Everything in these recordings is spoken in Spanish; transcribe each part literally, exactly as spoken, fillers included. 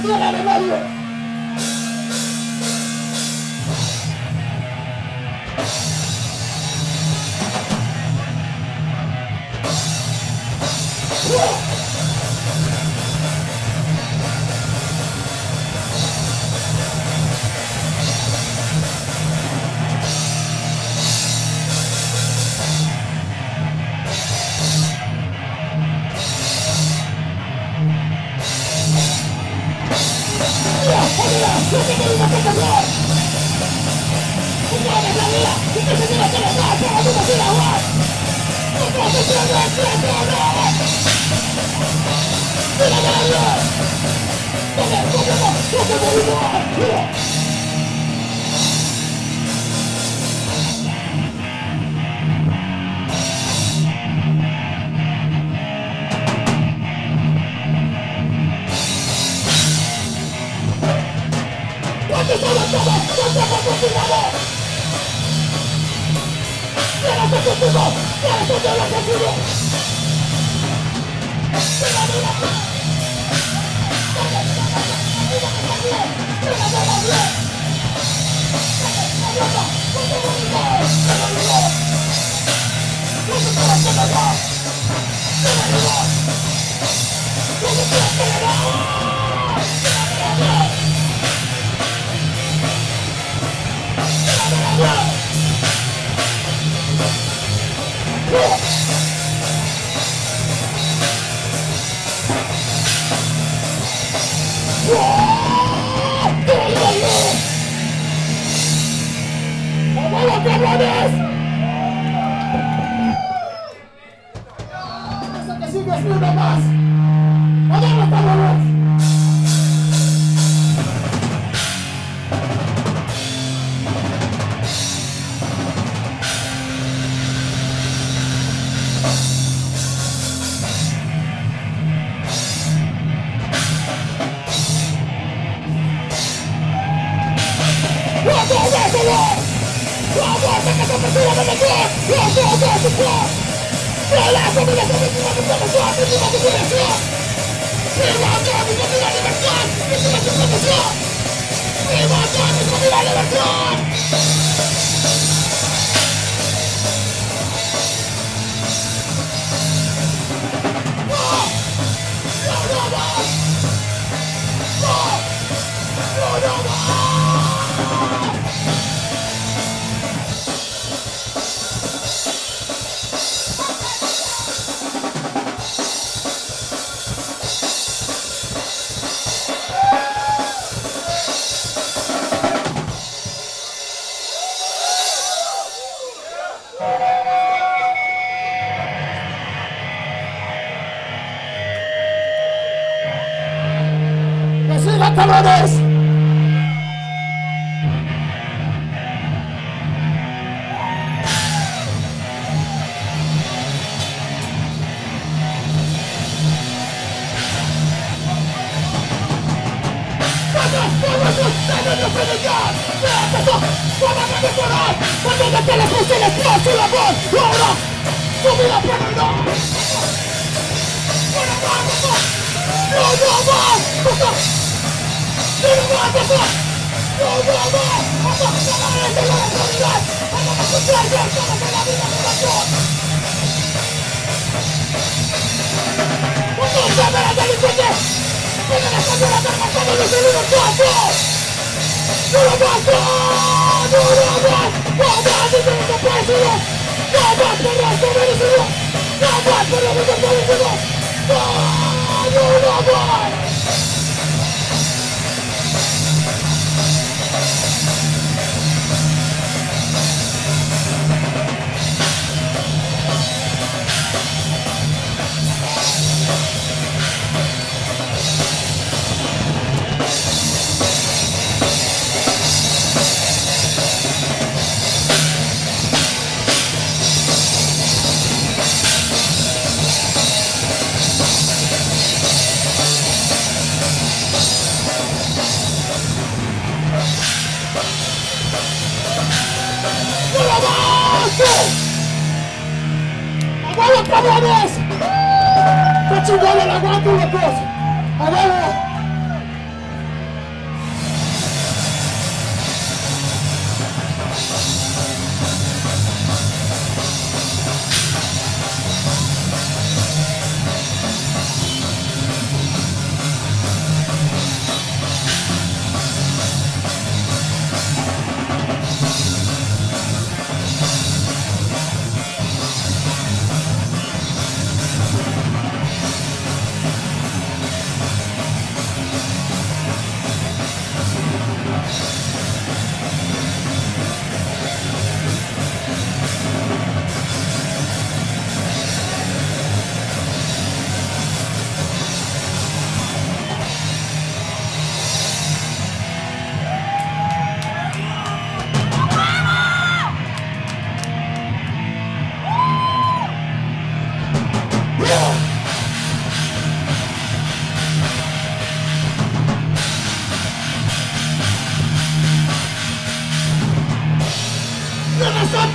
tierra de nadie. ¡Cabrones! ¡Aguanta, cabrones! ¡Está chingón el aguante, locos! ¡A huevo!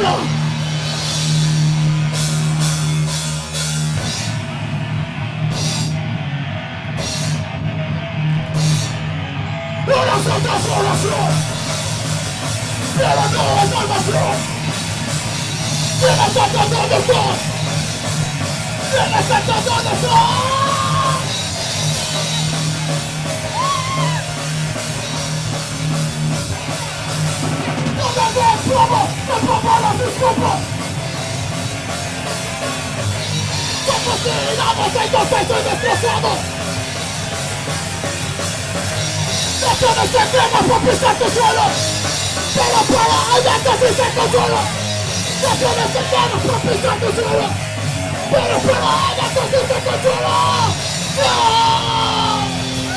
no. Una transformación, pero no es salvación. Tienes que entender dónde estás. Tienes que entender dónde estás. No me des plomo, me pongo las disculpas. Como si éramos entonces y destrozados. Naciones extremas por pisar tu suelo, pero para albertos y sin consuelo. Naciones extremas por pisar tu suelo, pero para albertos y sin consuelo. ¡No!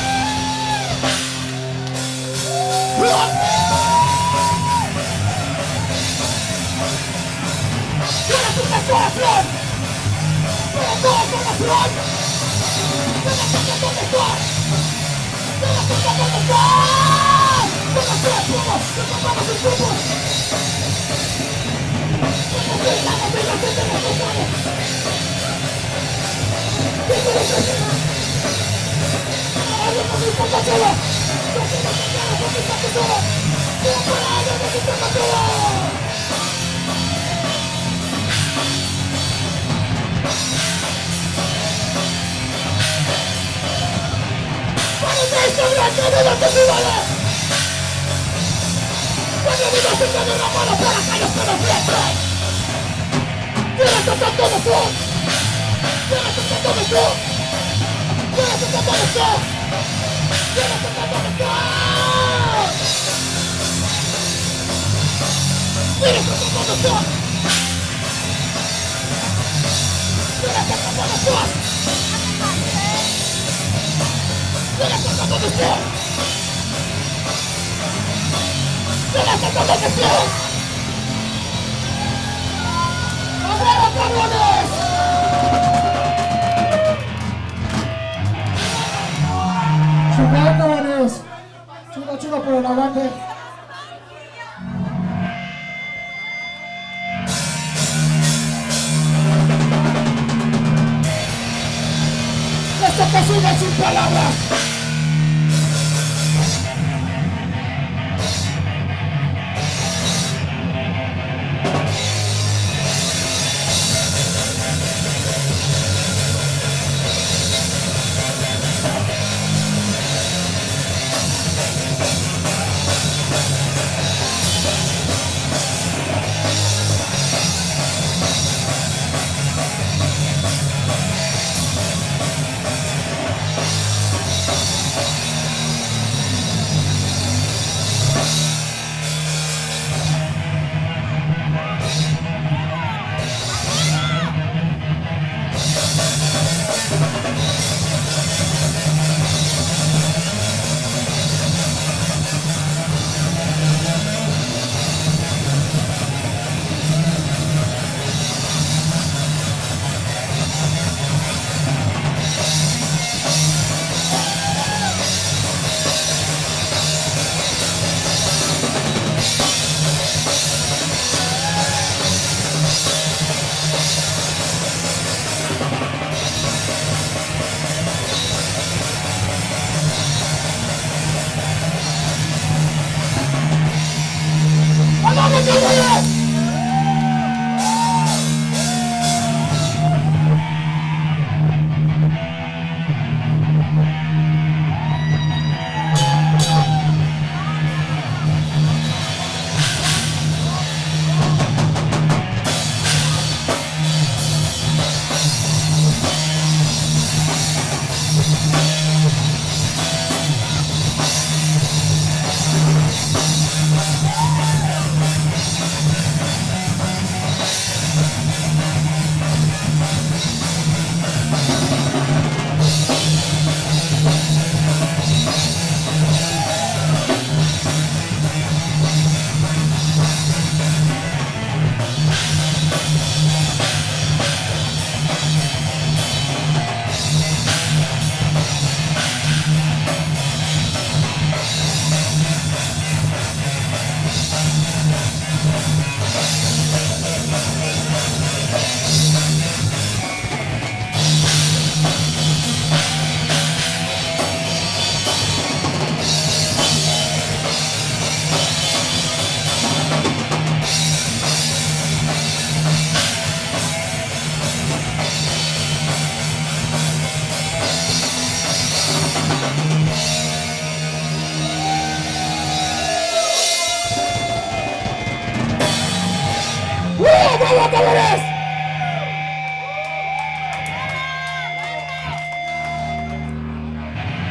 Tienes un descorazón, pero no es sanación. Tienes que saber dónde estás. ¡Tienes que saber dónde estás! ¡Tienes que saber cómo! ¡Que tomamos el grupo! ¡Tienes que ir a la vida que te necesitamos! ¡Tienes que ir! ¡Para ello no me importa todo! ¡No quiero que quieras por mi parte solo! ¡Pero para ello no me importa todo! ¡Esto es la cadena que se vale! ¡Cuando vivo se te una mano para aquellos que no sienten! ¡Tienes que estar todo tú! ¡Tienes que estar todo tú! ¡Tienes que estar todo tú! ¡Tienes que estar todo tú! ¡Tienes que estar todo tú! ¡Tienes que estar todo tú! ¡Tienes que estar donde estés! ¡Tienes que estar donde estés! ¡Abreva, cabrones! Chupad, cabrones. Chido, chido por el aguante. Esto que sigue sin palabras.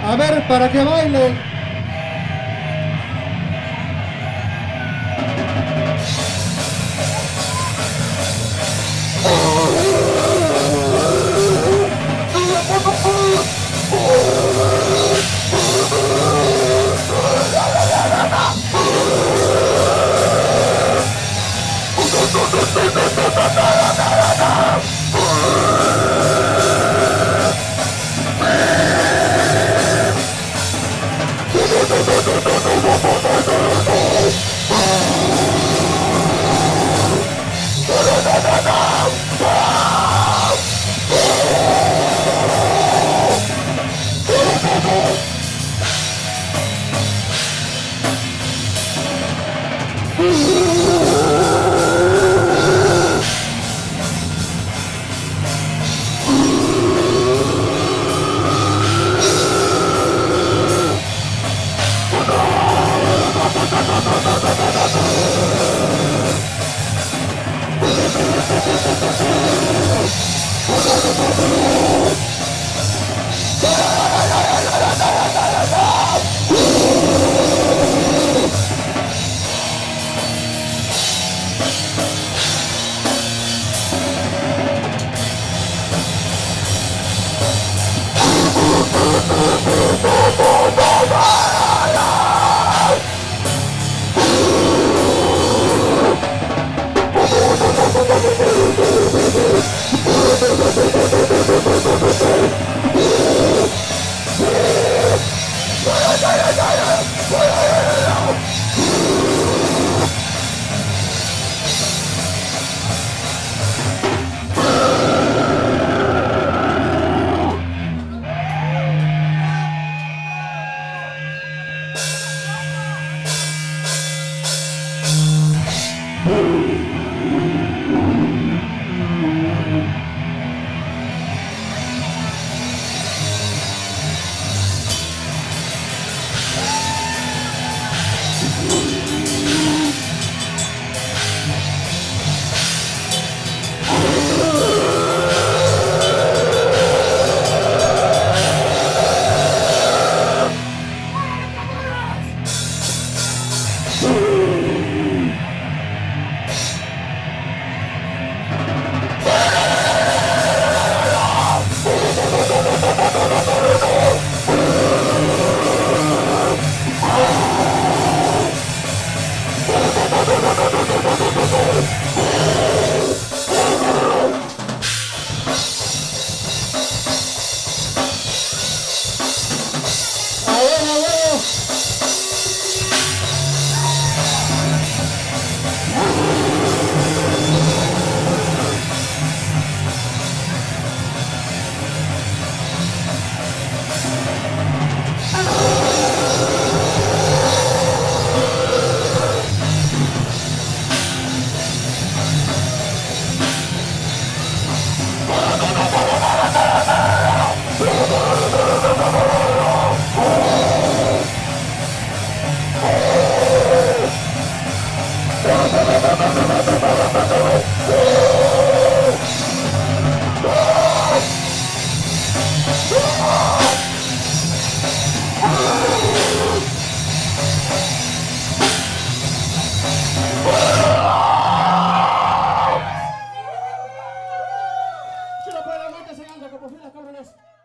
A ver, para que bailen. Buenas noches, Señor, como fui las cabrones.